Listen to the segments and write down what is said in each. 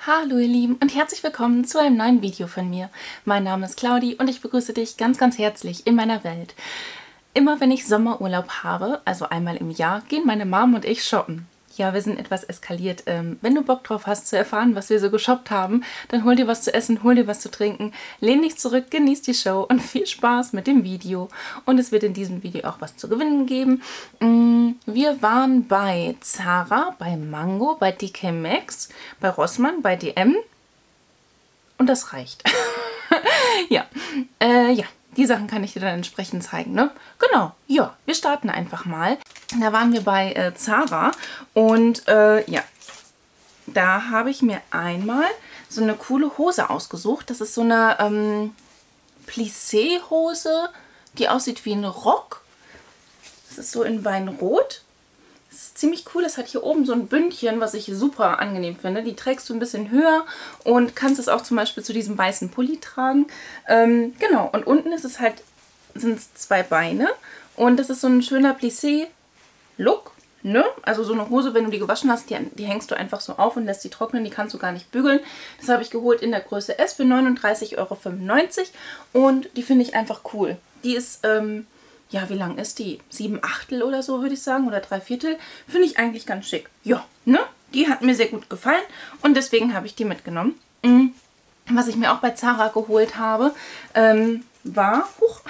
Hallo ihr Lieben und herzlich willkommen zu einem neuen Video von mir. Mein Name ist Claudi und ich begrüße dich ganz, ganz herzlich in meiner Welt. Immer wenn ich Sommerurlaub habe, also einmal im Jahr, gehen meine Mom und ich shoppen. Ja, wir sind etwas eskaliert. Wenn du Bock drauf hast zu erfahren, was wir so geshoppt haben, dann hol dir was zu essen, hol dir was zu trinken, lehn dich zurück, genieß die Show und viel Spaß mit dem Video. Und es wird in diesem Video auch was zu gewinnen geben. Wir waren bei Zara, bei Mango, bei TK Maxx, bei Rossmann, bei DM und das reicht. Ja, die Sachen kann ich dir dann entsprechend zeigen, ne? Genau, ja, wir starten einfach mal. Da waren wir bei Zara und ja, da habe ich mir einmal so eine coole Hose ausgesucht. Das ist so eine Plissé-Hose, die aussieht wie ein Rock. Das ist so in Weinrot. Das ist ziemlich cool. Es hat hier oben so ein Bündchen, was ich super angenehm finde. Die trägst du ein bisschen höher und kannst es auch zum Beispiel zu diesem weißen Pulli tragen. Genau, und unten ist es halt, sind es zwei Beine und das ist so ein schöner Plissé-Look. Ne? Also so eine Hose, wenn du die gewaschen hast, die hängst du einfach so auf und lässt die trocknen. Die kannst du gar nicht bügeln. Das habe ich geholt in der Größe S für 39,95 € und die finde ich einfach cool. Die ist, ja, wie lang ist die? 7/8 oder so, würde ich sagen. Oder 3/4. Finde ich eigentlich ganz schick. Ja, ne? Die hat mir sehr gut gefallen. Und deswegen habe ich die mitgenommen. Was ich mir auch bei Zara geholt habe, war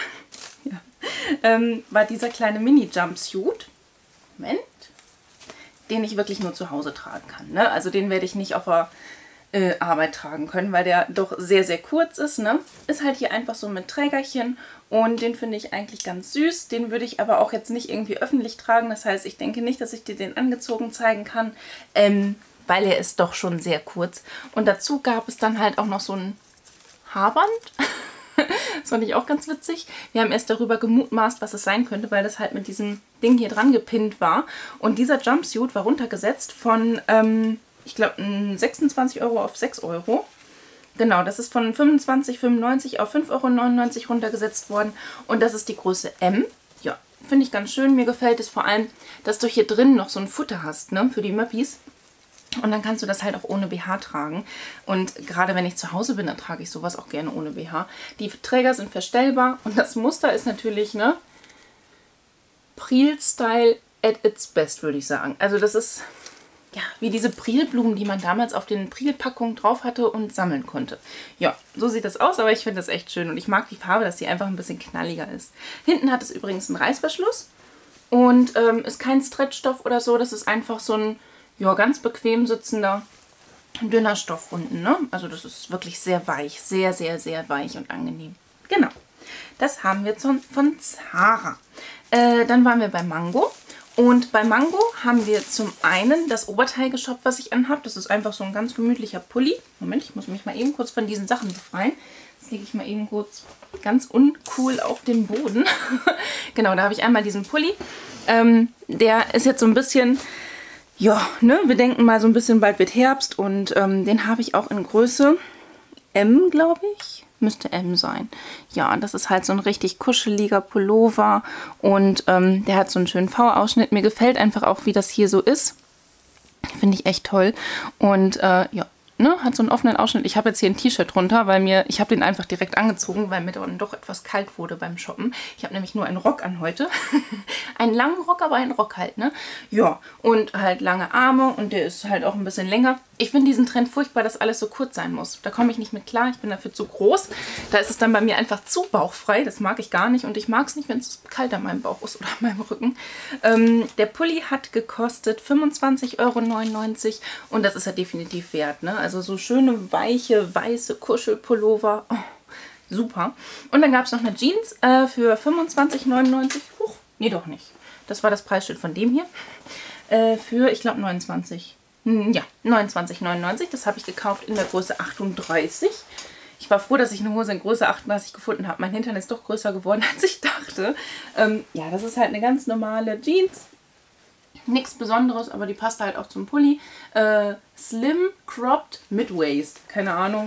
dieser kleine Mini-Jumpsuit. Moment. Den ich wirklich nur zu Hause tragen kann. Ne? Also den werde ich nicht auf der Arbeit tragen können, weil der doch sehr, sehr kurz ist. Ne? Ist halt hier einfach so mit Trägerchen und den finde ich eigentlich ganz süß. Den würde ich aber auch jetzt nicht irgendwie öffentlich tragen. Das heißt, ich denke nicht, dass ich dir den angezogen zeigen kann, weil er ist doch schon sehr kurz. Und dazu gab es dann halt auch noch so ein Haarband. Das fand ich auch ganz witzig. Wir haben erst darüber gemutmaßt, was es sein könnte, weil das halt mit diesem Ding hier dran gepinnt war. Und dieser Jumpsuit war runtergesetzt von ich glaube, 26 € auf 6 €. Genau, das ist von 25,95 € auf 5,99 € runtergesetzt worden. Und das ist die Größe M. Ja, finde ich ganz schön. Mir gefällt es vor allem, dass du hier drin noch so ein Futter hast, ne, für die Möppis. Und dann kannst du das halt auch ohne BH tragen. Und gerade wenn ich zu Hause bin, dann trage ich sowas auch gerne ohne BH. Die Träger sind verstellbar. Und das Muster ist natürlich, ne, Pril-Style at its best, würde ich sagen. Also das ist ja wie diese Prilblumen, die man damals auf den Prilpackungen drauf hatte und sammeln konnte. Ja, so sieht das aus, aber ich finde das echt schön. Und ich mag die Farbe, dass sie einfach ein bisschen knalliger ist. Hinten hat es übrigens einen Reißverschluss. Und ist kein Stretchstoff oder so. Das ist einfach so ein, ja, ganz bequem sitzender, dünner Stoff unten. Ne? Also das ist wirklich sehr weich. Sehr, sehr, sehr weich und angenehm. Genau. Das haben wir von Zara. Dann waren wir bei Mango. Und bei Mango haben wir zum einen das Oberteil geshoppt, was ich anhabe. Das ist einfach so ein ganz gemütlicher Pulli. Moment, ich muss mich mal eben kurz von diesen Sachen befreien. Das lege ich mal eben kurz ganz uncool auf den Boden. Genau, da habe ich einmal diesen Pulli. Der ist jetzt so ein bisschen, ja, ne, wir denken mal so ein bisschen, bald wird Herbst. Und den habe ich auch in Größe M, glaube ich. Müsste M sein. Ja, das ist halt so ein richtig kuscheliger Pullover und der hat so einen schönen V-Ausschnitt. Mir gefällt einfach auch, wie das hier so ist. Finde ich echt toll. Und ja, ne, hat so einen offenen Ausschnitt. Ich habe jetzt hier ein T-Shirt drunter, weil ich habe den einfach direkt angezogen, weil mir dann doch etwas kalt wurde beim Shoppen. Ich habe nämlich nur einen Rock an heute. Einen langen Rock, aber einen Rock halt, ne? Ja, und halt lange Arme und der ist halt auch ein bisschen länger. Ich finde diesen Trend furchtbar, dass alles so kurz sein muss. Da komme ich nicht mit klar. Ich bin dafür zu groß. Da ist es dann bei mir einfach zu bauchfrei. Das mag ich gar nicht. Und ich mag es nicht, wenn es kalt an meinem Bauch ist oder an meinem Rücken. Der Pulli hat gekostet 25,99 € und das ist ja definitiv wert, ne? Also so schöne, weiche, weiße Kuschelpullover. Oh, super. Und dann gab es noch eine Jeans für 25,99 €. Nee, doch nicht. Das war das Preisschild von dem hier. Für, ich glaube, 29. Ja, 29,99 €. Das habe ich gekauft in der Größe 38. Ich war froh, dass ich eine Hose in Größe 38 gefunden habe. Mein Hintern ist doch größer geworden, als ich dachte. Ja, das ist halt eine ganz normale Jeans. Nichts Besonderes, aber die passt halt auch zum Pulli. Slim Cropped Mid Waist. Keine Ahnung.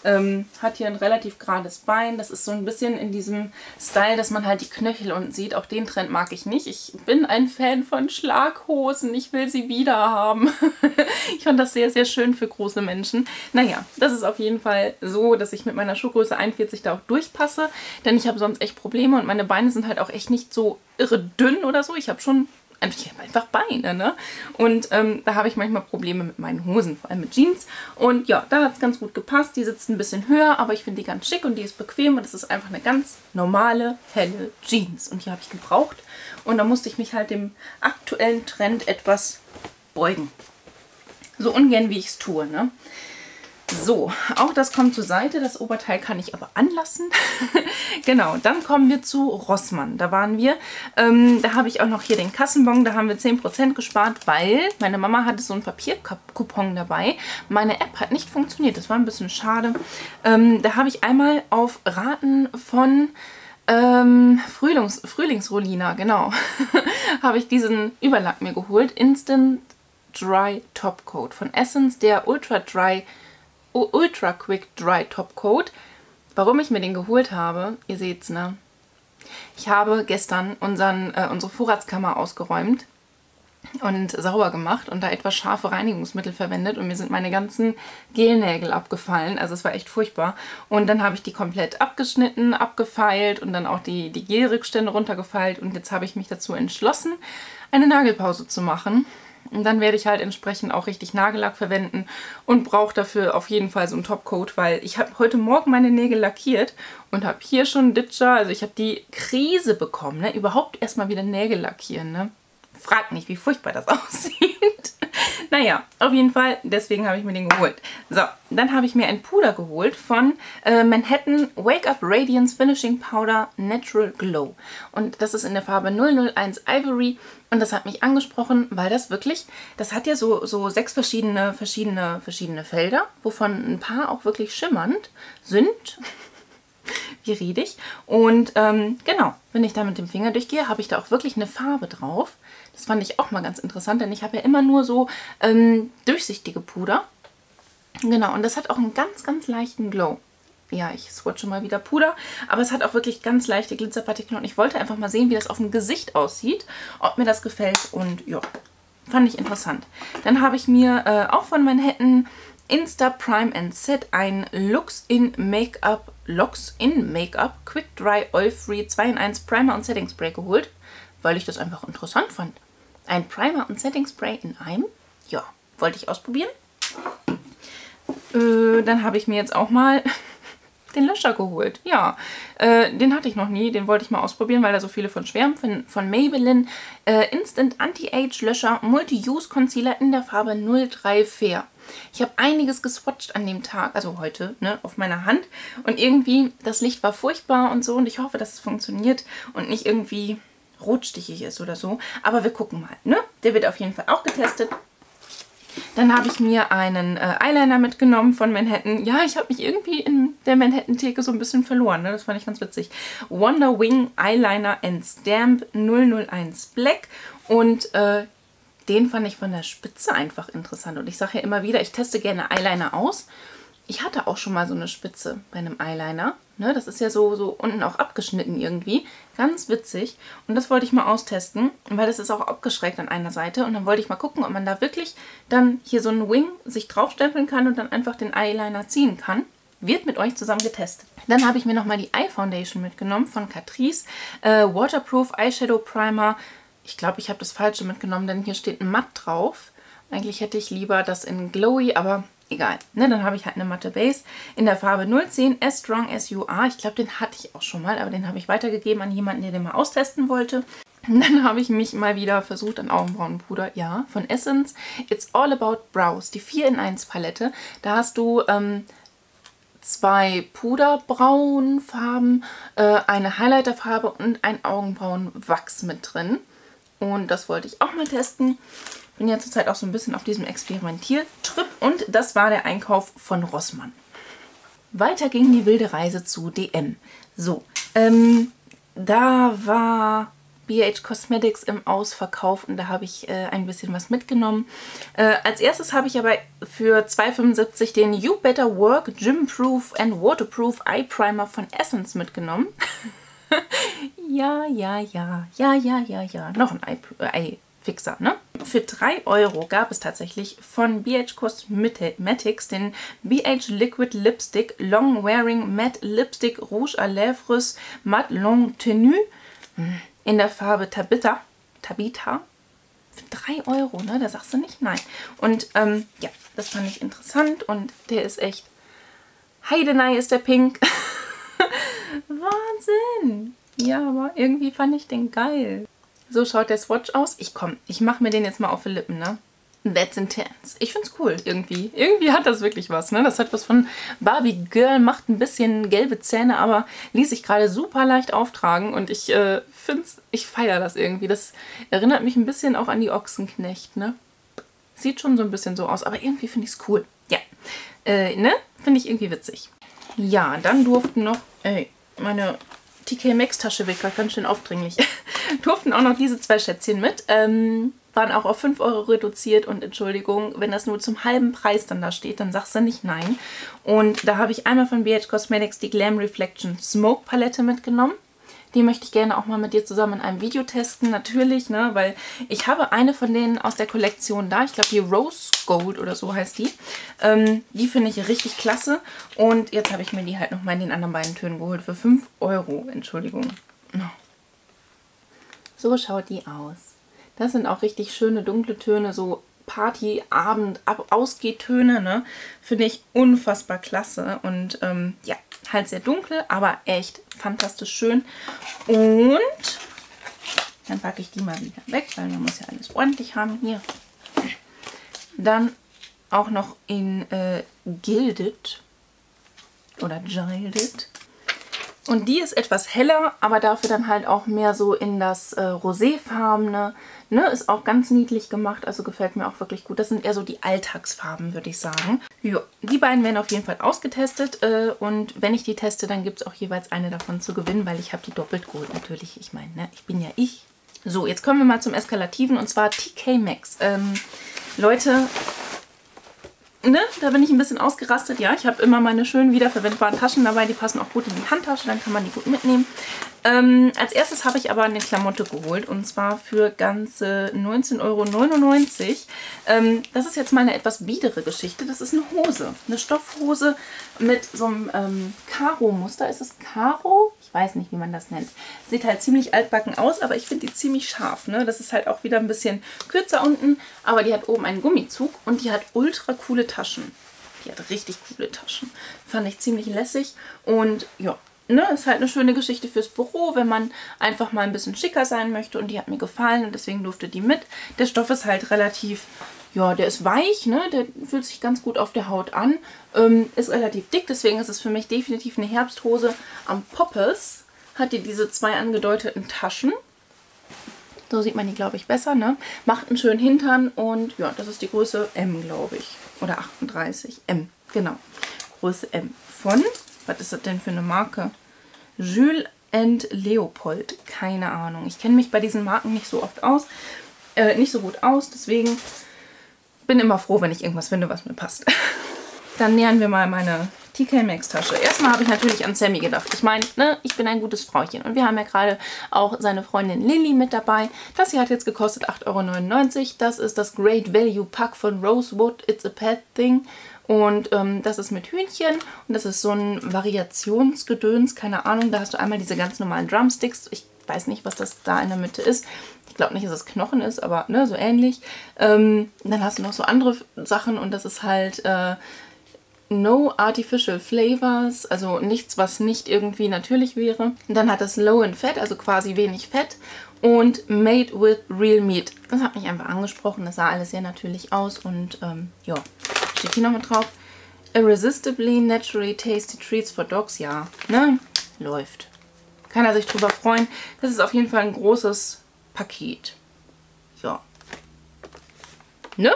Hat hier ein relativ gerades Bein. Das ist so ein bisschen in diesem Style, dass man halt die Knöchel unten sieht. Auch den Trend mag ich nicht. Ich bin ein Fan von Schlaghosen. Ich will sie wieder haben. Ich fand das sehr, sehr schön für große Menschen. Naja, das ist auf jeden Fall so, dass ich mit meiner Schuhgröße 41 da auch durchpasse. Denn ich habe sonst echt Probleme und meine Beine sind halt auch echt nicht so irre dünn oder so. Ich habe einfach Beine, ne? Und da habe ich manchmal Probleme mit meinen Hosen, vor allem mit Jeans. Und ja, da hat es ganz gut gepasst. Die sitzt ein bisschen höher, aber ich finde die ganz schick und die ist bequem. Und es ist einfach eine ganz normale, helle Jeans. Und die habe ich gebraucht. Und da musste ich mich halt dem aktuellen Trend etwas beugen. So ungern, wie ich es tue, ne? So, auch das kommt zur Seite. Das Oberteil kann ich aber anlassen. Genau, dann kommen wir zu Rossmann. Da waren wir. Da habe ich auch noch hier den Kassenbon. Da haben wir 10% gespart, weil meine Mama hatte so einen Papiercoupon dabei. Meine App hat nicht funktioniert. Das war ein bisschen schade. Da habe ich einmal auf Raten von Frühlingsrolina, genau, habe ich diesen Überlack mir geholt. Instant Dry Top Coat von Essence, der Ultra Quick Dry Top Coat. Warum ich mir den geholt habe, ihr seht's, ne? Ich habe gestern unsere Vorratskammer ausgeräumt und sauber gemacht und da etwas scharfe Reinigungsmittel verwendet und mir sind meine ganzen Gelnägel abgefallen. Also es war echt furchtbar. Und dann habe ich die komplett abgeschnitten, abgefeilt und dann auch die Gelrückstände runtergefeilt und jetzt habe ich mich dazu entschlossen, eine Nagelpause zu machen. Und dann werde ich halt entsprechend auch richtig Nagellack verwenden und brauche dafür auf jeden Fall so einen Topcoat, weil ich habe heute Morgen meine Nägel lackiert und habe hier schon einen Ditcher, also ich habe die Krise bekommen, ne? Überhaupt erstmal wieder Nägel lackieren, ne? Fragt nicht, wie furchtbar das aussieht. Naja, auf jeden Fall, deswegen habe ich mir den geholt. So, dann habe ich mir ein Puder geholt von Manhattan Wake Up Radiance Finishing Powder Natural Glow. Und das ist in der Farbe 001 Ivory. Und das hat mich angesprochen, weil das wirklich, das hat ja so 6 verschiedene Felder, wovon ein paar auch wirklich schimmernd sind. Wie rede ich? Und genau, wenn ich da mit dem Finger durchgehe, habe ich da auch wirklich eine Farbe drauf. Das fand ich auch mal ganz interessant, denn ich habe ja immer nur so durchsichtige Puder. Genau, und das hat auch einen ganz, ganz leichten Glow. Ja, ich swatche mal wieder Puder, aber es hat auch wirklich ganz leichte Glitzerpartikel und ich wollte einfach mal sehen, wie das auf dem Gesicht aussieht, ob mir das gefällt und ja, fand ich interessant. Dann habe ich mir auch von Manhattan Insta Prime and Set ein Locks in Make-up Quick Dry Oil Free 2 in 1 Primer und Setting Spray geholt, weil ich das einfach interessant fand. Ein Primer und Setting Spray in einem, ja, wollte ich ausprobieren. Dann habe ich mir jetzt auch mal den Löscher geholt. Ja, den hatte ich noch nie. Den wollte ich mal ausprobieren, weil da so viele von schwärmen. Von Maybelline Instant Anti-Age Löscher Multi-Use Concealer in der Farbe 03 Fair. Ich habe einiges geswatcht an dem Tag, also heute, ne, auf meiner Hand. Und irgendwie, das Licht war furchtbar und so. Und ich hoffe, dass es funktioniert und nicht irgendwie rotstichig ist oder so. Aber wir gucken mal, ne? Der wird auf jeden Fall auch getestet. Dann habe ich mir einen Eyeliner mitgenommen von Manhattan. Ja, ich habe mich irgendwie in der Manhattan-Theke so ein bisschen verloren. Ne? Das fand ich ganz witzig. Wonder Wing Eyeliner and Stamp 001 Black. Und den fand ich von der Spitze einfach interessant. Und ich sage ja immer wieder, ich teste gerne Eyeliner aus. Ich hatte auch schon mal so eine Spitze bei einem Eyeliner. Ne, das ist ja so unten auch abgeschnitten irgendwie. Ganz witzig. Und das wollte ich mal austesten, weil das ist auch abgeschrägt an einer Seite. Und dann wollte ich mal gucken, ob man da wirklich dann hier so einen Wing sich draufstempeln kann und dann einfach den Eyeliner ziehen kann. Wird mit euch zusammen getestet. Dann habe ich mir nochmal die Eye Foundation mitgenommen von Catrice. Waterproof Eyeshadow Primer. Ich glaube, ich habe das Falsche mitgenommen, denn hier steht ein Matt drauf. Eigentlich hätte ich lieber das in Glowy, aber egal. Ne, dann habe ich halt eine matte Base in der Farbe 010 As Strong As You Are. Ich glaube, den hatte ich auch schon mal, aber den habe ich weitergegeben an jemanden, der den mal austesten wollte. Und dann habe ich mich mal wieder versucht an Augenbrauenpuder, ja, von Essence. It's All About Brows, die 4 in 1 Palette. Da hast du 2 Puderbraunfarben, eine Highlighterfarbe und ein Augenbrauenwachs mit drin. Und das wollte ich auch mal testen. Bin ja zurzeit auch so ein bisschen auf diesem Experimentiertrip und das war der Einkauf von Rossmann. Weiter ging die wilde Reise zu DM. So, da war BH Cosmetics im Ausverkauf und da habe ich ein bisschen was mitgenommen. Als erstes habe ich aber für 2,75 den You Better Work Gym Proof and Waterproof Eye Primer von Essence mitgenommen. Ja. Noch ein Eye-Fixer, ne? Für 3 Euro gab es tatsächlich von BH Cosmetics den BH Liquid Lipstick Long Wearing Matte Lipstick Rouge à Lèvres Matte Longue Tenue in der Farbe Tabitha. Für 3 Euro, ne? Da sagst du nicht nein. Und ja, das fand ich interessant und der ist echt... Heidenei ist der pink. Wahnsinn! Ja, aber irgendwie fand ich den geil. So schaut der Swatch aus. Ich mache mir den jetzt mal auf die Lippen, ne? That's intense. Ich find's cool, irgendwie. Irgendwie hat das wirklich was, ne? Das hat was von Barbie Girl, macht ein bisschen gelbe Zähne, aber ließ sich gerade super leicht auftragen und ich feiere das irgendwie. Das erinnert mich ein bisschen auch an die Ochsenknecht, ne? Sieht schon so ein bisschen so aus, aber irgendwie finde ich es cool. Ja, ne? Finde ich irgendwie witzig. Ja, dann durften noch, meine TK Maxx Tasche wird gerade ganz schön aufdringlich. Durften auch noch diese 2 Schätzchen mit. Waren auch auf 5 Euro reduziert und Entschuldigung, wenn das nur zum halben Preis dann da steht, dann sagst du nicht nein. Und da habe ich einmal von BH Cosmetics die Glam Reflection Smoke Palette mitgenommen. Die möchte ich gerne auch mal mit dir zusammen in einem Video testen, natürlich, ne, weil ich habe eine von denen aus der Kollektion da. Ich glaube, die Rose Gold oder so heißt die. Die finde ich richtig klasse. Und jetzt habe ich mir die halt nochmal in den anderen beiden Tönen geholt für 5 Euro. Entschuldigung. So schaut die aus. Das sind auch richtig schöne dunkle Töne, so Party, Abend, Ausgehtöne, ne? Finde ich unfassbar klasse. Und ja, halt sehr dunkel, aber echt fantastisch schön. Und dann packe ich die mal wieder weg, weil man muss ja alles ordentlich haben hier. Dann auch noch in Gilded oder Gilded. Und die ist etwas heller, aber dafür dann halt auch mehr so in das Roséfarbene. Ne, ist auch ganz niedlich gemacht, also gefällt mir auch wirklich gut. Das sind eher so die Alltagsfarben, würde ich sagen. Ja, die beiden werden auf jeden Fall ausgetestet und wenn ich die teste, dann gibt es auch jeweils eine davon zu gewinnen, weil ich habe die doppelt geholt natürlich. Ich meine, ne, ich bin ja ich. So, jetzt kommen wir mal zum Eskalativen und zwar TK Maxx. Leute... Ne, da bin ich ein bisschen ausgerastet. Ja, ich habe immer meine schönen wiederverwendbaren Taschen dabei. Die passen auch gut in die Handtasche, dann kann man die gut mitnehmen. Als erstes habe ich aber eine Klamotte geholt und zwar für ganze 19,99 €. Das ist jetzt mal eine etwas biedere Geschichte. Das ist eine Hose, eine Stoffhose mit so einem Karo-Muster. Ist es Karo? Ich weiß nicht, wie man das nennt. Sieht halt ziemlich altbacken aus, aber ich finde die ziemlich scharf. Ne? Das ist halt auch wieder ein bisschen kürzer unten, aber die hat oben einen Gummizug und die hat ultra coole Taschen. Die hat richtig coole Taschen. Fand ich ziemlich lässig und ja. Ne, ist halt eine schöne Geschichte fürs Büro, wenn man einfach mal ein bisschen schicker sein möchte und die hat mir gefallen und deswegen durfte die mit. Der Stoff ist halt relativ, ja, der ist weich, ne, der fühlt sich ganz gut auf der Haut an, ist relativ dick, deswegen ist es für mich definitiv eine Herbsthose. Am Poppes hat die diese 2 angedeuteten Taschen. So sieht man die, glaube ich, besser, ne? Macht einen schönen Hintern und ja, das ist die Größe M, glaube ich. Oder 38, M, genau. Größe M von... Was ist das denn für eine Marke? Jules & Leopold. Keine Ahnung. Ich kenne mich bei diesen Marken nicht so oft aus. Nicht so gut aus. Deswegen bin immer froh, wenn ich irgendwas finde, was mir passt. Dann nähern wir mal meine TK Maxx Tasche. Erstmal habe ich natürlich an Sammy gedacht. Ich meine, ne, ich bin ein gutes Frauchen. Und wir haben ja gerade auch seine Freundin Lilly mit dabei. Das hier hat jetzt gekostet 8,99 €. Das ist das Great Value Pack von Rosewood. It's a Pet Thing. Und das ist mit Hühnchen und das ist so ein Variationsgedöns, keine Ahnung. Da hast du einmal diese ganz normalen Drumsticks. Ich weiß nicht, was das da in der Mitte ist. Ich glaube nicht, dass es Knochen ist, aber ne, so ähnlich. Dann hast du noch so andere Sachen und das ist halt No Artificial Flavors, also nichts, was nicht irgendwie natürlich wäre. Und dann hat es Low in Fat, also quasi wenig Fett. Und Made with Real Meat. Das hat mich einfach angesprochen. Das sah alles sehr natürlich aus und ja. Steht hier noch mit drauf. Irresistibly Naturally Tasty Treats for Dogs. Ja, ne? Läuft. Kann er sich drüber freuen. Das ist auf jeden Fall ein großes Paket. Ja. Ne?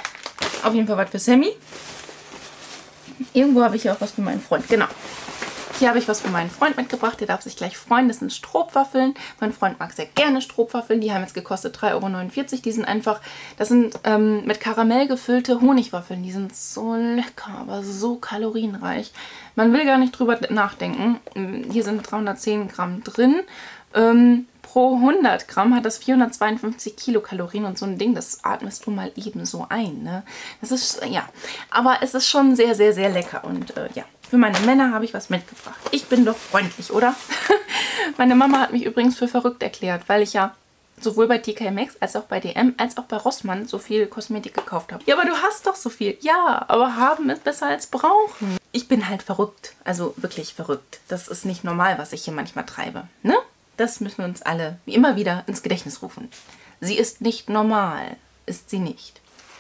Auf jeden Fall was für Sammy. Irgendwo habe ich ja auch was für meinen Freund. Genau. Hier habe ich was für meinen Freund mitgebracht. Der darf sich gleich freuen. Das sind Stroopwaffeln. Mein Freund mag sehr gerne Stroopwaffeln. Die haben jetzt gekostet 3,49 €. Die sind einfach, das sind mit Karamell gefüllte Honigwaffeln. Die sind so lecker, aber so kalorienreich. Man will gar nicht drüber nachdenken. Hier sind 310 Gramm drin. Pro 100 Gramm hat das 452 Kilokalorien und so ein Ding, das atmest du mal eben so ein, ne? Das ist, ja, aber es ist schon sehr, sehr, sehr lecker und ja, für meine Männer habe ich was mitgebracht. Ich bin doch freundlich, oder? Meine Mama hat mich übrigens für verrückt erklärt, weil ich ja sowohl bei TK Maxx als auch bei DM als auch bei Rossmann so viel Kosmetik gekauft habe. Ja, aber du hast doch so viel. Ja, aber haben ist besser als brauchen. Ich bin halt verrückt, also wirklich verrückt. Das ist nicht normal, was ich hier manchmal treibe, ne? Das müssen wir uns alle wie immer wieder ins Gedächtnis rufen. Sie ist nicht normal. Ist sie nicht.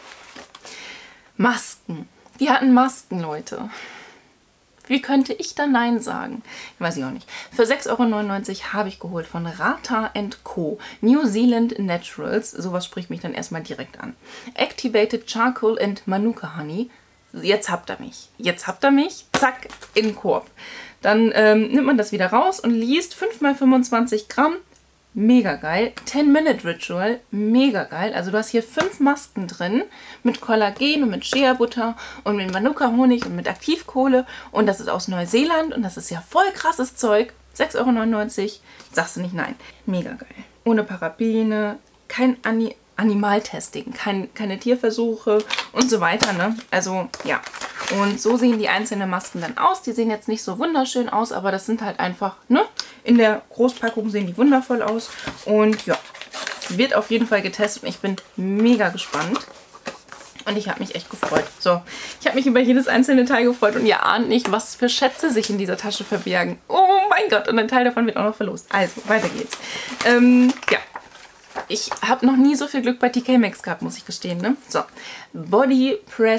Masken. Wir hatten Masken, Leute. Wie könnte ich da Nein sagen? Weiß ich auch nicht. Für 6,99 € habe ich geholt von Rata & Co. New Zealand Naturals. Sowas spricht mich dann erstmal direkt an. Activated Charcoal and Manuka Honey. Jetzt habt ihr mich. Jetzt habt ihr mich. Zack, in den Korb. Dann nimmt man das wieder raus und liest 5 x 25 Gramm. Mega geil. 10-Minute Ritual. Mega geil. Also du hast hier 5 Masken drin. Mit Kollagen und mit Shea-Butter und mit Manuka-Honig und mit Aktivkohle. Und das ist aus Neuseeland. Und das ist ja voll krasses Zeug. 6,99 €. Sagst du nicht nein. Mega geil. Ohne Parabene. Kein Animaltesting. Keine Tierversuche und so weiter, ne? Also, ja. Und so sehen die einzelnen Masken dann aus. Die sehen jetzt nicht so wunderschön aus, aber das sind halt einfach, ne? In der Großpackung sehen die wundervoll aus. Und ja, wird auf jeden Fall getestet. Und ich bin mega gespannt. Und ich habe mich echt gefreut. So, ich habe mich über jedes einzelne Teil gefreut. Und ihr ahnt nicht, was für Schätze sich in dieser Tasche verbergen. Oh mein Gott, und ein Teil davon wird auch noch verlost. Also, weiter geht's. Ja. Ich habe noch nie so viel Glück bei TK Maxx gehabt, muss ich gestehen, ne? So, Body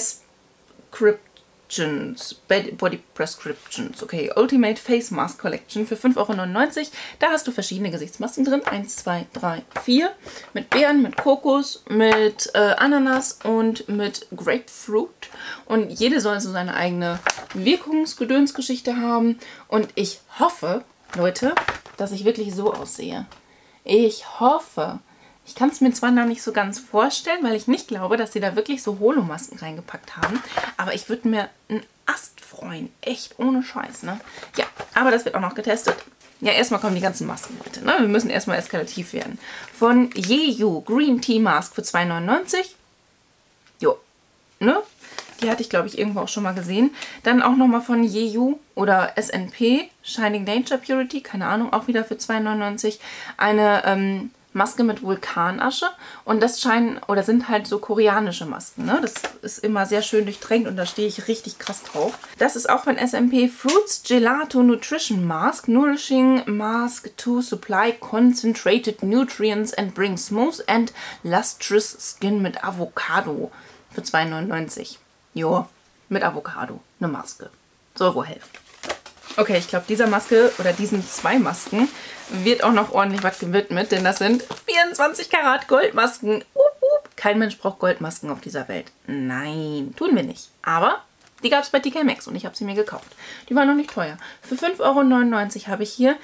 Prescriptions, okay, Ultimate Face Mask Collection für 5,99 €. Da hast du verschiedene Gesichtsmasken drin. 1, 2, 3, 4. Mit Beeren, mit Kokos, mit Ananas und mit Grapefruit. Und jede soll so seine eigene Wirkungsgedönsgeschichte haben. Und ich hoffe, Leute, dass ich wirklich so aussehe. Ich hoffe. Ich kann es mir zwar noch nicht so ganz vorstellen, weil ich nicht glaube, dass sie da wirklich so Holomasken reingepackt haben. Aber ich würde mir einen Ast freuen. Echt, ohne Scheiß, ne? Ja, aber das wird auch noch getestet. Ja, erstmal kommen die ganzen Masken, Leute, ne? Wir müssen erstmal eskalativ werden. Von Jeju Green Tea Mask für 2,99 €. Jo, ne? Die hatte ich, glaube ich, irgendwo auch schon mal gesehen. Dann auch nochmal von Jeju oder SNP Shining Nature Purity, keine Ahnung, auch wieder für 2,99 €. Eine Maske mit Vulkanasche und das scheinen oder sind halt so koreanische Masken, ne? Das ist immer sehr schön durchtränkt und da stehe ich richtig krass drauf. Das ist auch von SMP Fruits Gelato Nutrition Mask, Nourishing Mask to supply concentrated nutrients and bring smooth and lustrous skin mit Avocado für 2,99 €. Jo, mit Avocado, eine Maske. Soll wohl helfen. Okay, ich glaube, dieser Maske oder diesen 2 Masken wird auch noch ordentlich was gewidmet, denn das sind 24 Karat Goldmasken. Kein Mensch braucht Goldmasken auf dieser Welt. Nein, tun wir nicht. Aber die gab es bei TK Maxx und ich habe sie mir gekauft. Die waren noch nicht teuer. Für 5,99 € habe ich hier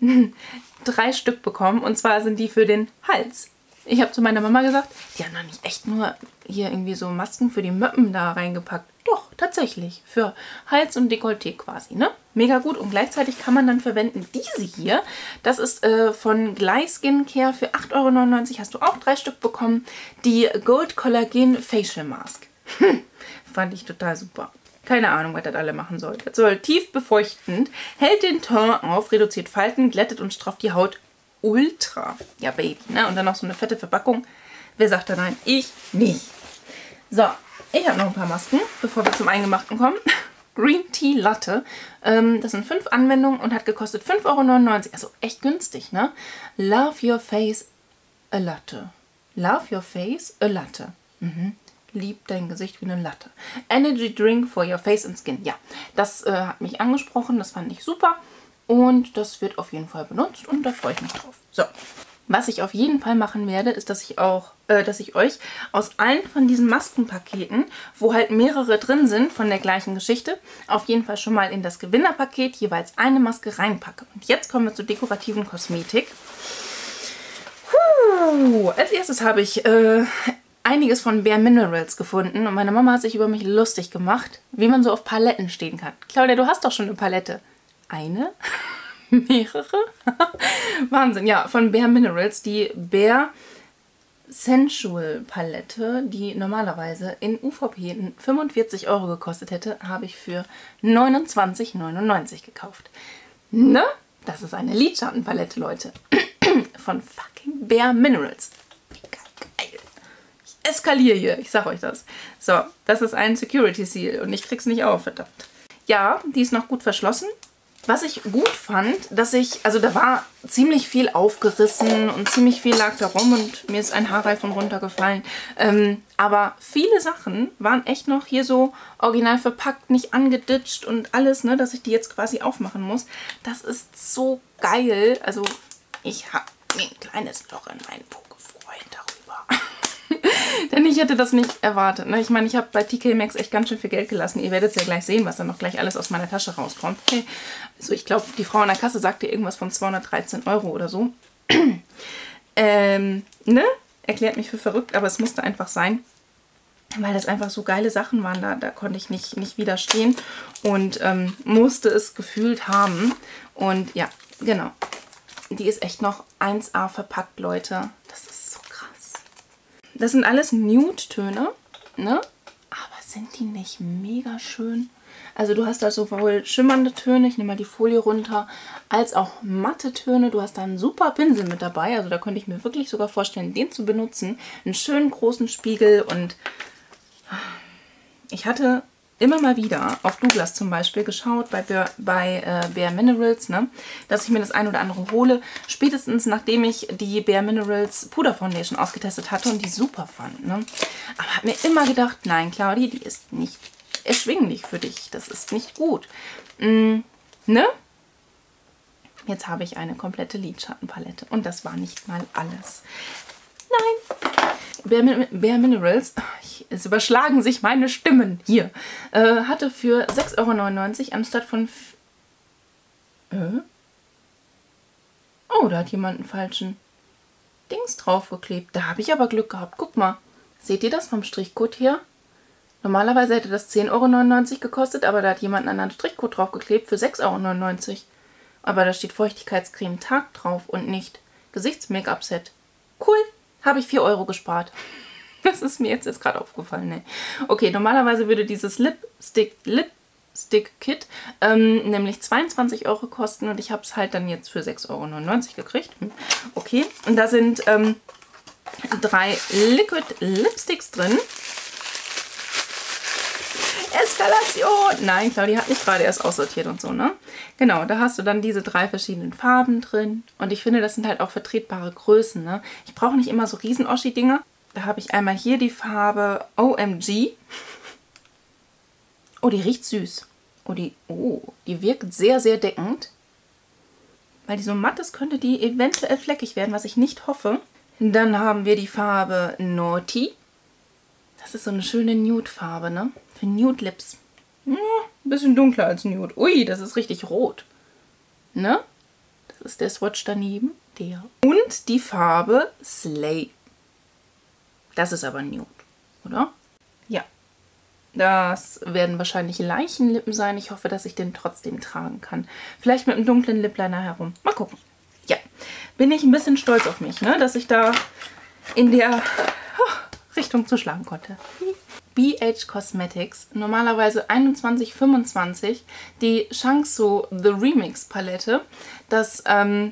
3 Stück bekommen und zwar sind die für den Hals. Ich habe zu meiner Mama gesagt, die haben doch nicht echt nur hier irgendwie so Masken für die Möppen da reingepackt. Doch, tatsächlich. Für Hals und Dekolleté quasi, ne? Mega gut. Und gleichzeitig kann man dann verwenden diese hier. Das ist von Glei Skincare für 8,99 € hast du auch 3 Stück bekommen. Die Gold Collagen Facial Mask. Fand ich total super. Keine Ahnung, was das alle machen soll. Das soll tief befeuchtend, hält den Teint auf, reduziert Falten, glättet und strafft die Haut ultra. Ja, Baby, ne? Und dann noch so eine fette Verpackung. Wer sagt da nein? Ich nicht. So, ich habe noch ein paar Masken, bevor wir zum Eingemachten kommen. Green Tea Latte. Das sind 5 Anwendungen und hat gekostet 5,99 €. Also echt günstig, ne? Love Your Face a Latte. Love Your Face a Latte. Lieb dein Gesicht wie eine Latte. Energy Drink for your face and skin. Ja, das hat mich angesprochen. Das fand ich super. Und das wird auf jeden Fall benutzt und da freue ich mich drauf. So, Was ich auf jeden Fall machen werde, ist, dass ich euch aus allen von diesen Maskenpaketen, wo halt mehrere drin sind von der gleichen Geschichte, auf jeden Fall schon mal in das Gewinnerpaket jeweils eine Maske reinpacke. Und jetzt kommen wir zur dekorativen Kosmetik. Als erstes habe ich einiges von Bare Minerals gefunden und meine Mama hat sich über mich lustig gemacht, wie man so auf Paletten stehen kann. Claudia, du hast doch schon eine Palette. Eine? Mehrere? Wahnsinn, ja, von Bare Minerals, die Bare Sensual Palette, die normalerweise in UVP 45 € gekostet hätte, habe ich für 29,99 € gekauft. Ne? Das ist eine Lidschattenpalette, Leute. Von fucking Bare Minerals. Geil. Ich eskaliere hier, ich sag euch das. So, das ist ein Security Seal und ich krieg's nicht auf, verdammt. Ja, die ist noch gut verschlossen. Was ich gut fand, also da war ziemlich viel aufgerissen und ziemlich viel lag da rum und mir ist ein Haarreifen runtergefallen. Aber viele Sachen waren echt noch hier so original verpackt, nicht angeditscht und alles, ne, dass ich die jetzt quasi aufmachen muss. Das ist so geil. Also ich habe mir ein kleines Loch in meinen Po gefreut darüber. Denn ich hätte das nicht erwartet. Ne? Ich meine, ich habe bei TK Maxx echt ganz schön viel Geld gelassen. Ihr werdet es ja gleich sehen, was dann noch gleich alles aus meiner Tasche rauskommt. Okay. Also ich glaube, die Frau an der Kasse sagte irgendwas von 213 € oder so. Ne? Erklärt mich für verrückt, aber es musste einfach sein. Weil das einfach so geile Sachen waren, da konnte ich nicht widerstehen und musste es gefühlt haben. Und ja, genau. Die ist echt noch 1A verpackt, Leute. Das ist so krass. Das sind alles Nude-Töne, ne? Aber sind die nicht mega schön? Also du hast da sowohl schimmernde Töne, ich nehme mal die Folie runter, als auch matte Töne. Du hast da einen super Pinsel mit dabei. Also da könnte ich mir wirklich sogar vorstellen, den zu benutzen. Einen schönen großen Spiegel und ich hatte immer mal wieder auf Douglas zum Beispiel geschaut, bei Bare Minerals, ne, dass ich mir das ein oder andere hole. Spätestens nachdem ich die Bare Minerals Puder Foundation ausgetestet hatte und die super fand. Ne. Aber habe mir immer gedacht, nein, Claudi, die ist nicht erschwinglich für dich. Das ist nicht gut. Ne? Jetzt habe ich eine komplette Lidschattenpalette und das war nicht mal alles. Nein! Bare Minerals, es überschlagen sich meine Stimmen hier, hatte für 6,99 € anstatt von... Oh, da hat jemand einen falschen Dings draufgeklebt. Da habe ich aber Glück gehabt. Guck mal, seht ihr das vom Strichcode her? Normalerweise hätte das 10,99 € gekostet, aber da hat jemand einen anderen Strichcode draufgeklebt für 6,99 €. Aber da steht Feuchtigkeitscreme Tag drauf und nicht Gesichts-Make-up-Set. Cool! Habe ich 4 € gespart. Das ist mir jetzt gerade aufgefallen. Ne? Okay, normalerweise würde dieses Lipstick-Kit nämlich 22 € kosten und ich habe es halt dann jetzt für 6,99 € gekriegt. Okay, und da sind 3 Liquid Lipsticks drin. Eskalation! Nein, Claudia hat mich gerade erst aussortiert und so, ne? Genau, da hast du dann diese 3 verschiedenen Farben drin. Und ich finde, das sind halt auch vertretbare Größen, ne? Ich brauche nicht immer so riesen Oschi-Dinger. Da habe ich einmal hier die Farbe OMG. Oh, die riecht süß. Die wirkt sehr, sehr deckend. Weil die so matt ist, könnte die eventuell fleckig werden, was ich nicht hoffe. Dann haben wir die Farbe Naughty. Das ist so eine schöne Nude-Farbe, ne? Für Nude Lips. Ja, ein bisschen dunkler als Nude. Ui, das ist richtig rot. Ne? Das ist der Swatch daneben. Der. Und die Farbe Slay. Das ist aber Nude, oder? Ja. Das werden wahrscheinlich Leichenlippen sein. Ich hoffe, dass ich den trotzdem tragen kann. Vielleicht mit einem dunklen Lipliner herum. Mal gucken. Ja, bin ich ein bisschen stolz auf mich, ne? Dass ich da in der Richtung zuschlagen konnte. BH Cosmetics, normalerweise 21,25, die Shangsu The Remix Palette. Das,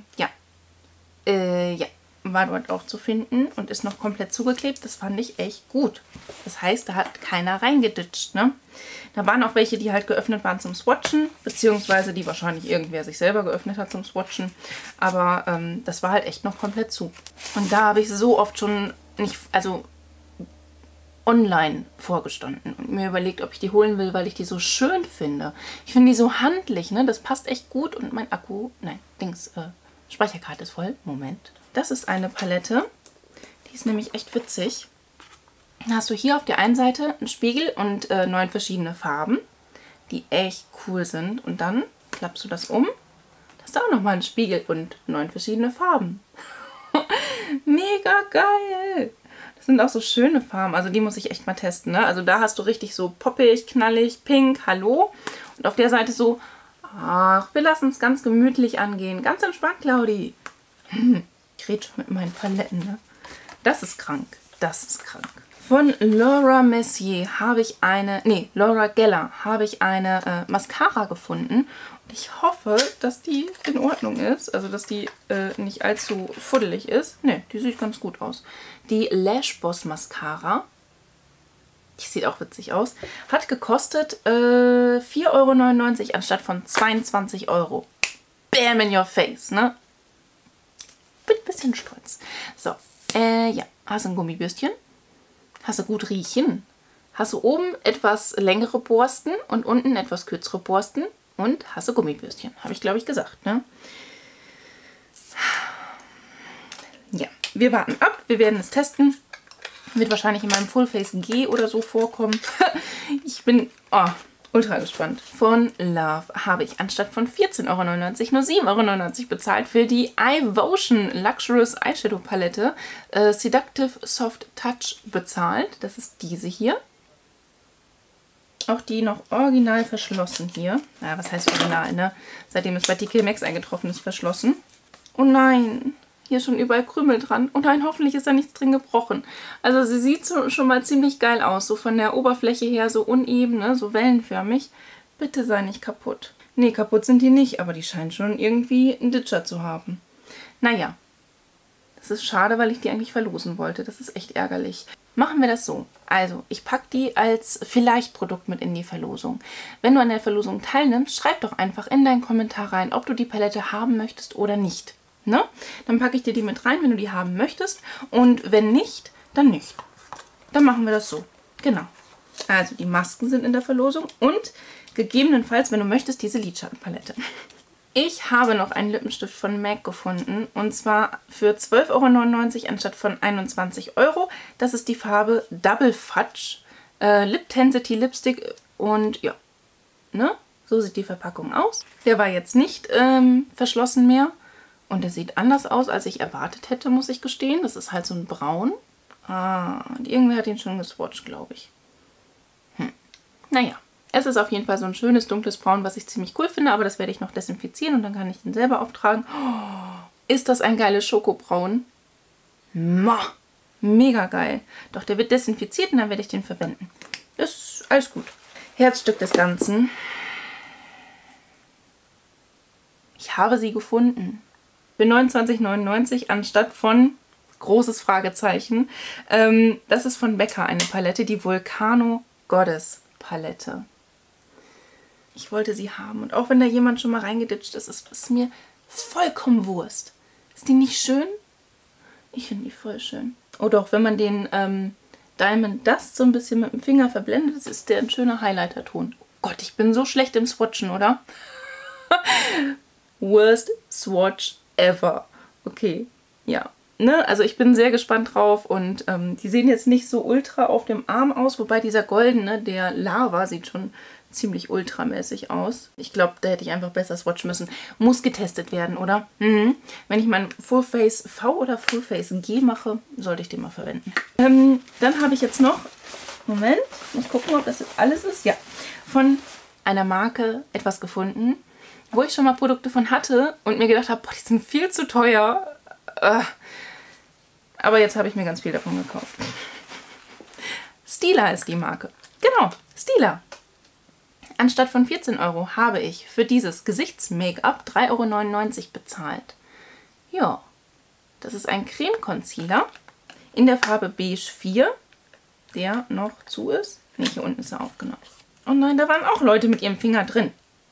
war dort auch zu finden und ist noch komplett zugeklebt. Das fand ich echt gut. Das heißt, da hat keiner reingeditscht, ne? Da waren auch welche, die halt geöffnet waren zum Swatchen, beziehungsweise die wahrscheinlich irgendwer sich selber geöffnet hat zum Swatchen. Aber das war halt echt noch komplett zu. Und da habe ich so oft schon nicht, also online vorgestanden und mir überlegt, ob ich die holen will, weil ich die so schön finde. Ich finde die so handlich, ne? Das passt echt gut und mein Akku, Speicherkarte ist voll. Moment. Das ist eine Palette. Die ist nämlich echt witzig. Dann hast du hier auf der einen Seite einen Spiegel und 9 verschiedene Farben, die echt cool sind. Und dann klappst du das um. Da ist auch nochmal ein Spiegel und 9 verschiedene Farben. Mega geil! Das sind auch so schöne Farben. Also die muss ich echt mal testen. Ne? Also da hast du richtig so poppig, knallig, pink, hallo. Und auf der Seite so, ach, wir lassen es ganz gemütlich angehen. Ganz entspannt, Claudi. Ich rede schon mit meinen Paletten. Ne? Das ist krank. Das ist krank. Von Laura Mercier habe ich eine, nee, Laura Geller habe ich eine Mascara gefunden. Und ich hoffe, dass die in Ordnung ist. Also, dass die nicht allzu fuddelig ist. Ne, die sieht ganz gut aus. Die Lash Boss Mascara. Die sieht auch witzig aus. Hat gekostet 4,99 € anstatt von 22 €. Bam in your face, ne? Bin ein bisschen stolz. So, ja. Hast du ein Gummibürstchen? Hast du gut riechen? Hast du oben etwas längere Borsten und unten etwas kürzere Borsten? Und hast du Gummibürstchen? Habe ich, glaube ich, gesagt, ne? Ja, wir warten ab. Wir werden es testen. Wird wahrscheinlich in meinem Full Face G oder so vorkommen. Ich bin ultra gespannt. Von Love habe ich anstatt von 14,99 € nur 7,99 € bezahlt für die iVotion Luxurious Eyeshadow Palette Seductive Soft Touch bezahlt. Das ist diese hier. Auch die noch original verschlossen hier. Ja, was heißt original, ne? Seitdem es bei TK Maxx eingetroffen ist, verschlossen. Oh nein! Hier schon überall Krümel dran. Und nein, hoffentlich ist da nichts drin gebrochen. Also sie sieht so, schon mal ziemlich geil aus. So von der Oberfläche her so uneben, ne? So wellenförmig. Bitte sei nicht kaputt. Nee, kaputt sind die nicht, aber die scheinen schon irgendwie einen Ditcher zu haben. Naja. Das ist schade, weil ich die eigentlich verlosen wollte. Das ist echt ärgerlich. Machen wir das so. Also, ich packe die als Vielleicht-Produkt mit in die Verlosung. Wenn du an der Verlosung teilnimmst, schreib doch einfach in deinen Kommentar rein, ob du die Palette haben möchtest oder nicht. Ne? Dann packe ich dir die mit rein, wenn du die haben möchtest. Und wenn nicht, dann nicht. Dann machen wir das so. Genau. Also die Masken sind in der Verlosung und gegebenenfalls, wenn du möchtest, diese Lidschattenpalette. Ich habe noch einen Lippenstift von MAC gefunden und zwar für 12,99 € anstatt von 21 €. Das ist die Farbe Double Fudge Lip Tensity Lipstick und ja, ne? So sieht die Verpackung aus. Der war jetzt nicht verschlossen mehr. Und der sieht anders aus, als ich erwartet hätte, muss ich gestehen. Das ist halt so ein Braun. Und irgendwer hat ihn schon geswatcht, glaube ich. Naja, es ist auf jeden Fall so ein schönes, dunkles Braun, was ich ziemlich cool finde. Aber das werde ich noch desinfizieren und dann kann ich den selber auftragen. Oh, ist das ein geiles Schokobraun? Mega geil. Doch, der wird desinfiziert und dann werde ich den verwenden. Ist alles gut. Herzstück des Ganzen. Ich habe sie gefunden. Für 29,99 € anstatt von großes Fragezeichen. Das ist von Becca eine Palette, die Volcano Goddess Palette. Ich wollte sie haben. Und auch wenn da jemand schon mal reingeditscht ist, ist mir vollkommen Wurst. Ist die nicht schön? Ich finde die voll schön. Oh doch, wenn man den Diamond Dust so ein bisschen mit dem Finger verblendet, ist der ein schöner Highlighter-Ton. Oh Gott, ich bin so schlecht im Swatchen, oder? Worst Swatch ever. Okay, ja. Ne? Also ich bin sehr gespannt drauf und die sehen jetzt nicht so ultra auf dem Arm aus, wobei dieser goldene, der Lava, sieht schon ziemlich ultramäßig aus. Ich glaube, da hätte ich einfach besser swatchen müssen. Muss getestet werden, oder? Wenn ich meinen Full Face V oder Full Face G mache, sollte ich den mal verwenden. Dann habe ich jetzt noch, Moment, muss gucken, ob das jetzt alles ist. Ja, von einer Marke etwas gefunden, wo ich schon mal Produkte von hatte und mir gedacht habe, boah, die sind viel zu teuer. Aber jetzt habe ich mir ganz viel davon gekauft. Stila ist die Marke. Genau, Stila. Anstatt von 14 € habe ich für dieses Gesichts-Make-up 3,99 € bezahlt. Ja, das ist ein Creme-Concealer in der Farbe Beige 4, der noch zu ist. Ne, hier unten ist er aufgenommen. Oh nein, da waren auch Leute mit ihrem Finger drin.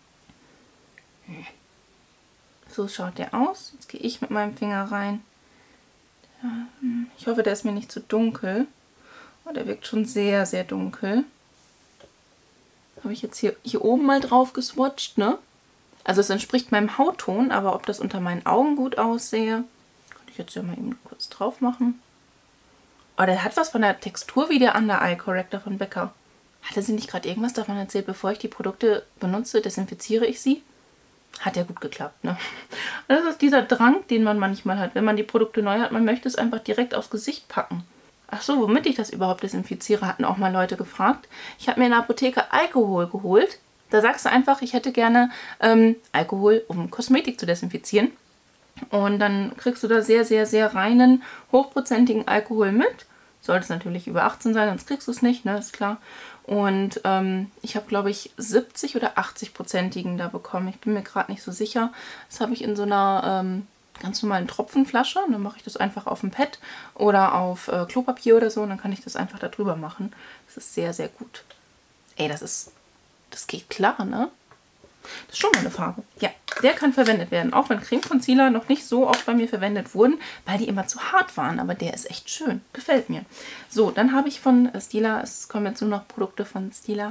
So schaut der aus. Jetzt gehe ich mit meinem Finger rein. Ich hoffe, der ist mir nicht zu dunkel. Oh, der wirkt schon sehr, sehr dunkel. Habe ich jetzt hier oben mal drauf geswatcht, ne? Also es entspricht meinem Hautton, aber ob das unter meinen Augen gut aussehe, kann ich jetzt ja mal eben kurz drauf machen. Oh, der hat was von der Textur wie der Under Eye Corrector von Becca. Hatte sie nicht gerade irgendwas davon erzählt, bevor ich die Produkte benutze, desinfiziere ich sie? Hat ja gut geklappt, ne? Das ist dieser Drang, den man manchmal hat, wenn man die Produkte neu hat. Man möchte es einfach direkt aufs Gesicht packen. Ach so, womit ich das überhaupt desinfiziere, hatten auch mal Leute gefragt. Ich habe mir in der Apotheke Alkohol geholt. Da sagst du einfach, ich hätte gerne Alkohol, um Kosmetik zu desinfizieren. Und dann kriegst du da sehr, sehr, sehr reinen, hochprozentigen Alkohol mit. Sollte es natürlich über 18 sein, sonst kriegst du es nicht, ne, ist klar. Und ich habe, glaube ich, 70 oder 80-prozentigen da bekommen. Ich bin mir gerade nicht so sicher. Das habe ich in so einer ganz normalen Tropfenflasche. Und dann mache ich das einfach auf dem Pad oder auf Klopapier oder so. Und dann kann ich das einfach da drüber machen. Das ist sehr, sehr gut. Ey, das geht klar, ne? Das ist schon mal eine Farbe. Ja, der kann verwendet werden. Auch wenn Creme Concealer noch nicht so oft bei mir verwendet wurden, weil die immer zu hart waren. Aber der ist echt schön. Gefällt mir. So, dann habe ich von Stila, es kommen jetzt nur noch Produkte von Stila,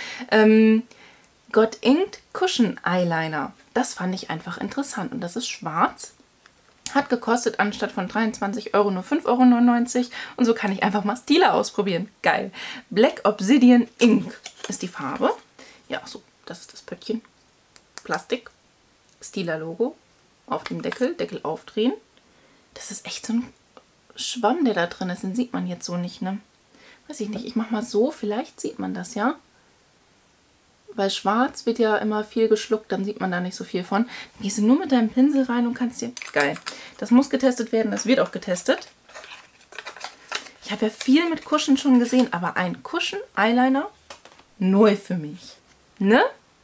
Got Inked Cushion Eyeliner. Das fand ich einfach interessant. Und das ist schwarz. Hat gekostet anstatt von 23 Euro nur 5,99 Euro. Und so kann ich einfach mal Stila ausprobieren. Geil. Black Obsidian Ink ist die Farbe. Ja, so, das ist das Pöttchen. Plastik, Stila-Logo auf dem Deckel, Deckel aufdrehen. Das ist echt so ein Schwamm, der da drin ist. Den sieht man jetzt so nicht, ne? Weiß ich nicht, ich mache mal so, vielleicht sieht man das, ja? Weil schwarz wird ja immer viel geschluckt, dann sieht man da nicht so viel von. Dann gehst du nur mit deinem Pinsel rein und kannst dir... Geil. Das muss getestet werden, das wird auch getestet. Ich habe ja viel mit Cushion schon gesehen, aber ein Cushion-Eyeliner neu für mich. Ne?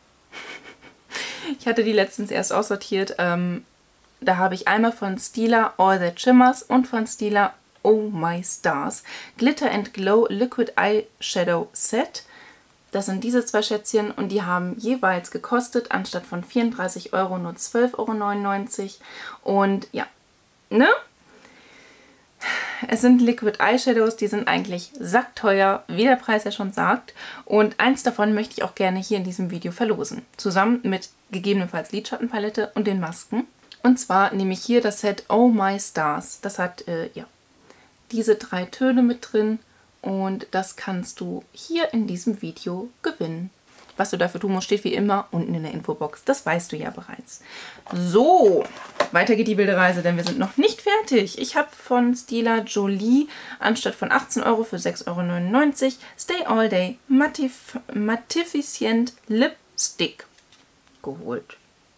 Ich hatte die letztens erst aussortiert. Da habe ich einmal von Stila All That Shimmers und von Stila Oh My Stars Glitter and Glow Liquid Eyeshadow Set. Das sind diese zwei Schätzchen und die haben jeweils gekostet, anstatt von 34 Euro nur 12,99 Euro. Und ja, ne? Es sind Liquid Eyeshadows, die sind eigentlich sackteuer, wie der Preis ja schon sagt. Und eins davon möchte ich auch gerne hier in diesem Video verlosen. Zusammen mit gegebenenfalls Lidschattenpalette und den Masken. Und zwar nehme ich hier das Set Oh My Stars. Das hat ja diese 3 Töne mit drin. Und das kannst du hier in diesem Video gewinnen. Was du dafür tun musst, steht wie immer unten in der Infobox. Das weißt du ja bereits. So, weiter geht die wilde Reise, denn wir sind noch nicht fertig. Ich habe von Stila Jolie anstatt von 18 Euro für 6,99 Euro Stay All Day Mattificient Lipstick geholt.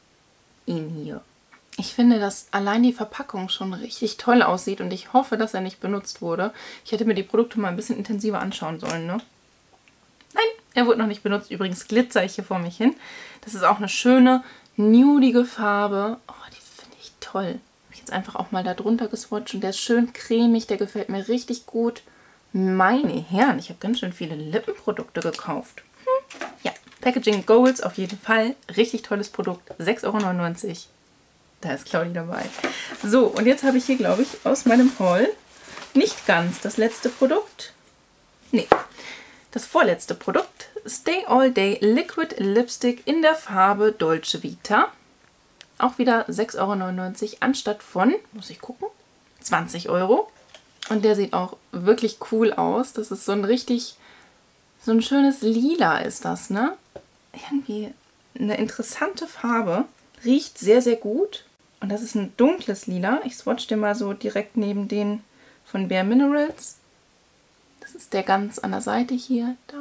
Ihn hier. Ich finde, dass allein die Verpackung schon richtig toll aussieht und ich hoffe, dass er nicht benutzt wurde. Ich hätte mir die Produkte mal ein bisschen intensiver anschauen sollen, ne? Nein, er wurde noch nicht benutzt. Übrigens glitzer ich hier vor mich hin. Das ist auch eine schöne, nudige Farbe. Oh, die finde ich toll. Habe ich jetzt einfach auch mal da drunter geswatcht und der ist schön cremig. Der gefällt mir richtig gut. Meine Herren, ich habe ganz schön viele Lippenprodukte gekauft. Ja, Packaging Goals auf jeden Fall. Richtig tolles Produkt. 6,99 Euro. Da ist Claudi dabei. So, und jetzt habe ich hier, glaube ich, aus meinem Haul nicht ganz das letzte Produkt. Nee. Das vorletzte Produkt, Stay All Day Liquid Lipstick in der Farbe Dolce Vita. Auch wieder 6,99 Euro anstatt von, muss ich gucken, 20 Euro. Und der sieht auch wirklich cool aus. Das ist so ein schönes Lila ist das, ne? Irgendwie eine interessante Farbe. Riecht sehr, sehr gut. Und das ist ein dunkles Lila. Ich swatch den mal so direkt neben den von Bare Minerals. Das ist der ganz an der Seite hier. Da,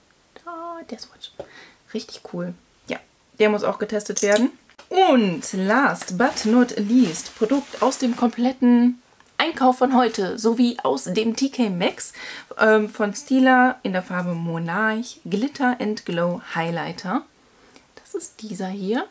der Swatch. Richtig cool. Ja, der muss auch getestet werden. Und last but not least, Produkt aus dem kompletten Einkauf von heute, sowie aus dem TK Maxx von Stila in der Farbe Monarch Glitter and Glow Highlighter. Das ist dieser hier.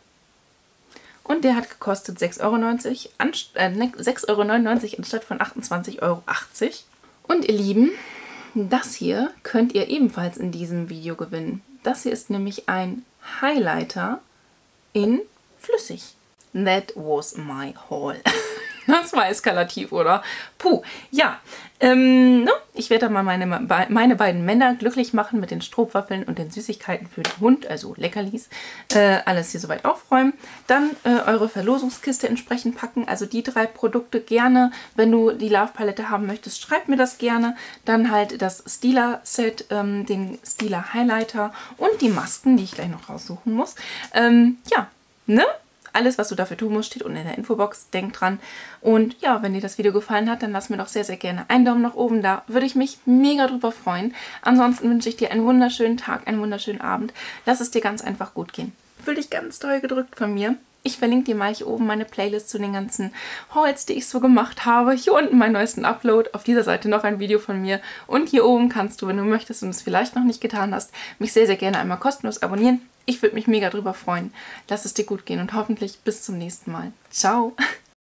Und der hat gekostet 6,99 Euro anstatt von 28,80 Euro. Und ihr Lieben, das hier könnt ihr ebenfalls in diesem Video gewinnen. Das hier ist nämlich ein Highlighter in flüssig. That was my haul. Das war eskalativ, oder? Puh, ja. Ich werde mal meine beiden Männer glücklich machen mit den Strohwaffeln und den Süßigkeiten für den Hund, also Leckerlis. Alles hier soweit aufräumen. Dann eure Verlosungskiste entsprechend packen. Also die 3 Produkte gerne. Wenn du die Love Palette haben möchtest, schreib mir das gerne. Dann halt das Stila-Set, den Stila-Highlighter und die Masken, die ich gleich noch raussuchen muss. Ja, ne? Alles, was du dafür tun musst, steht unten in der Infobox. Denk dran. Und ja, wenn dir das Video gefallen hat, dann lass mir doch sehr, sehr gerne einen Daumen nach oben da. Würde ich mich mega drüber freuen. Ansonsten wünsche ich dir einen wunderschönen Tag, einen wunderschönen Abend. Lass es dir ganz einfach gut gehen. Fühl dich ganz doll gedrückt von mir. Ich verlinke dir mal hier oben meine Playlist zu den ganzen Hauls, die ich so gemacht habe. Hier unten meinen neuesten Upload. Auf dieser Seite noch ein Video von mir. Und hier oben kannst du, wenn du möchtest und es vielleicht noch nicht getan hast, mich sehr, sehr gerne einmal kostenlos abonnieren. Ich würde mich mega drüber freuen. Lass es dir gut gehen und hoffentlich bis zum nächsten Mal. Ciao!